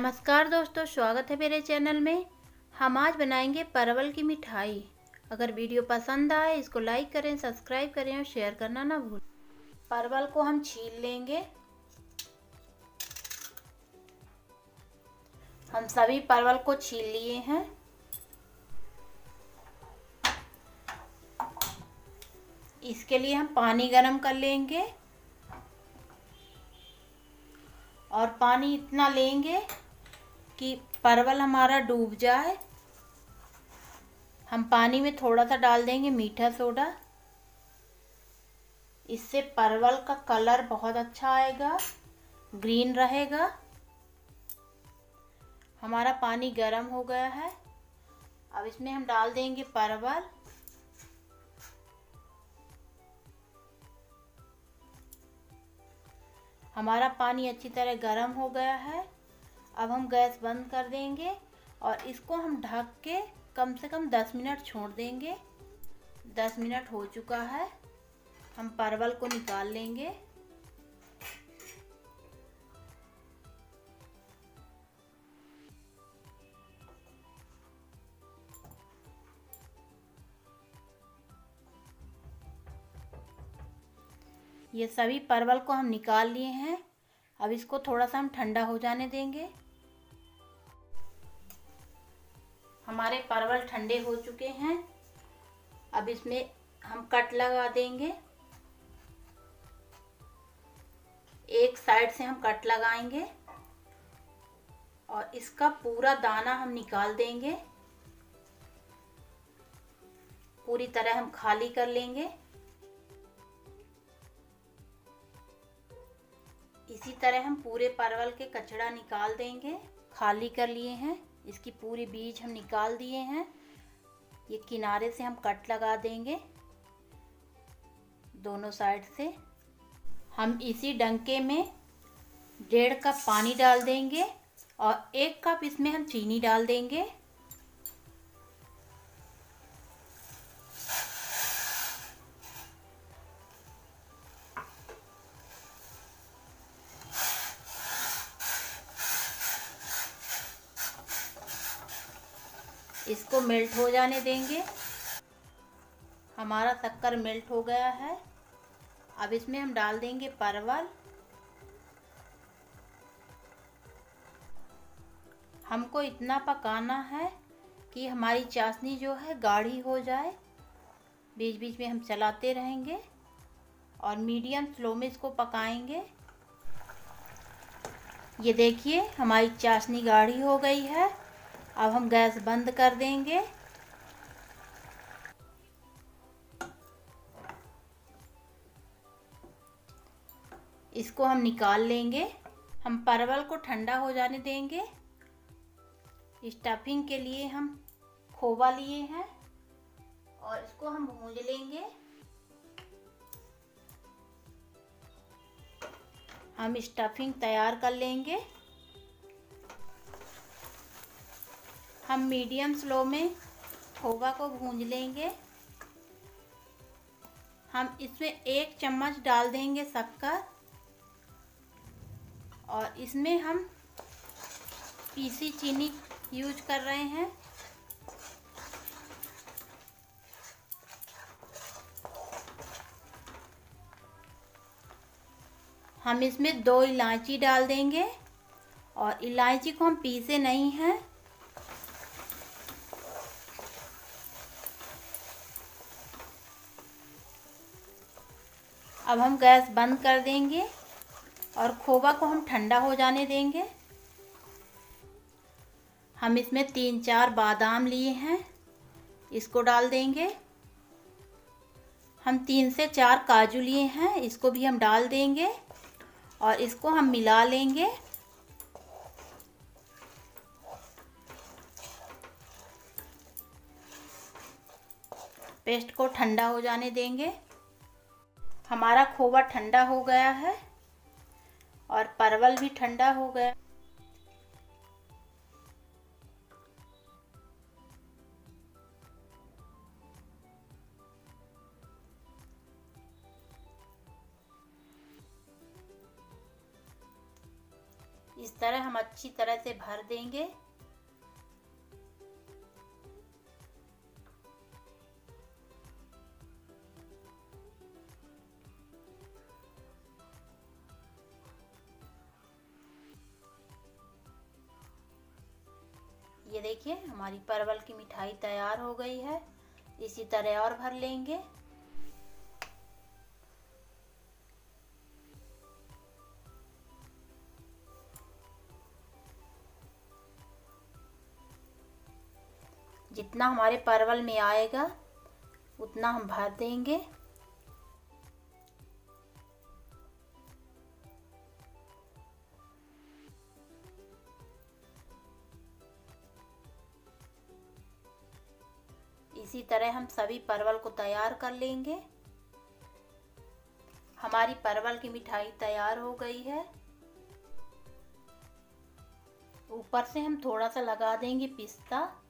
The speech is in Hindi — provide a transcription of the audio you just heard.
नमस्कार दोस्तों, स्वागत है मेरे चैनल में। हम आज बनाएंगे परवल की मिठाई। अगर वीडियो पसंद आए इसको लाइक करें, सब्सक्राइब करें और शेयर करना ना भूलें। परवल को हम छील लेंगे। हम सभी परवल को छील लिए हैं। इसके लिए हम पानी गरम कर लेंगे और पानी इतना लेंगे कि परवल हमारा डूब जाए। हम पानी में थोड़ा सा डाल देंगे मीठा सोडा। इससे परवल का कलर बहुत अच्छा आएगा, ग्रीन रहेगा। हमारा पानी गर्म हो गया है। अब इसमें हम डाल देंगे परवल। हमारा पानी अच्छी तरह गर्म हो गया है। अब हम गैस बंद कर देंगे और इसको हम ढक के कम से कम 10 मिनट छोड़ देंगे। 10 मिनट हो चुका है। हम परवल को निकाल लेंगे। ये सभी परवल को हम निकाल लिए हैं। अब इसको थोड़ा सा हम ठंडा हो जाने देंगे। हमारे परवल ठंडे हो चुके हैं। अब इसमें हम कट लगा देंगे। एक साइड से हम कट लगाएंगे और इसका पूरा दाना हम निकाल देंगे। पूरी तरह हम खाली कर लेंगे। इसी तरह हम पूरे परवल के कचड़ा निकाल देंगे। खाली कर लिए हैं। इसकी पूरी बीज हम निकाल दिए हैं। ये किनारे से हम कट लगा देंगे दोनों साइड से। हम इसी डंके में 1.5 कप पानी डाल देंगे और 1 कप इसमें हम चीनी डाल देंगे। इसको मेल्ट हो जाने देंगे। हमारा शक्कर मेल्ट हो गया है। अब इसमें हम डाल देंगे परवल। हमको इतना पकाना है कि हमारी चाशनी जो है गाढ़ी हो जाए। बीच बीच में हम चलाते रहेंगे और मीडियम स्लो में इसको पकाएंगे। ये देखिए हमारी चाशनी गाढ़ी हो गई है। अब हम गैस बंद कर देंगे। इसको हम निकाल लेंगे। हम परवल को ठंडा हो जाने देंगे। स्टफिंग के लिए हम खोवा लिए हैं और इसको हम भूंज लेंगे। हम स्टफिंग तैयार कर लेंगे। हम मीडियम स्लो में खोवा को भूंज लेंगे। हम इसमें 1 चम्मच डाल देंगे शक्कर और इसमें हम पीसी चीनी यूज कर रहे हैं। हम इसमें 2 इलायची डाल देंगे और इलायची को हम पीसे नहीं हैं। अब हम गैस बंद कर देंगे और खोवा को हम ठंडा हो जाने देंगे। हम इसमें 3-4 बादाम लिए हैं, इसको डाल देंगे। हम 3 से 4 काजू लिए हैं, इसको भी हम डाल देंगे और इसको हम मिला लेंगे। पेस्ट को ठंडा हो जाने देंगे। हमारा खोवा ठंडा हो गया है और परवल भी ठंडा हो गया। इस तरह हम अच्छी तरह से भर देंगे। ये देखिए हमारी परवल की मिठाई तैयार हो गई है। इसी तरह और भर लेंगे। जितना हमारे परवल में आएगा उतना हम भर देंगे। इसी तरह हम सभी परवल को तैयार कर लेंगे। हमारी परवल की मिठाई तैयार हो गई है। ऊपर से हम थोड़ा सा लगा देंगे पिस्ता।